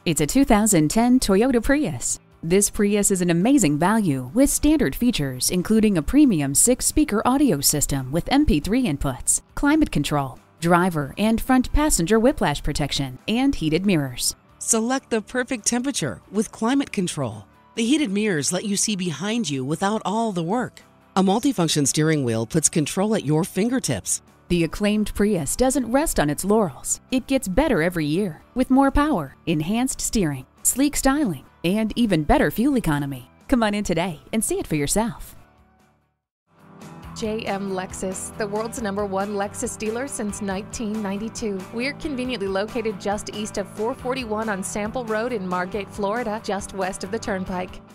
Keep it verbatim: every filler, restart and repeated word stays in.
It's a two thousand ten Toyota Prius. This Prius is an amazing value with standard features including a premium six-speaker audio system with M P three inputs, climate control, driver and front passenger whiplash protection, and heated mirrors. Select the perfect temperature with climate control. The heated mirrors let you see behind you without all the work. A multifunction steering wheel puts control at your fingertips. The acclaimed Prius doesn't rest on its laurels. It gets better every year with more power, enhanced steering, sleek styling, and even better fuel economy. Come on in today and see it for yourself. J M Lexus, the world's number one Lexus dealer since nineteen ninety-two. We're conveniently located just east of four forty-one on Sample Road in Margate, Florida, just west of the Turnpike.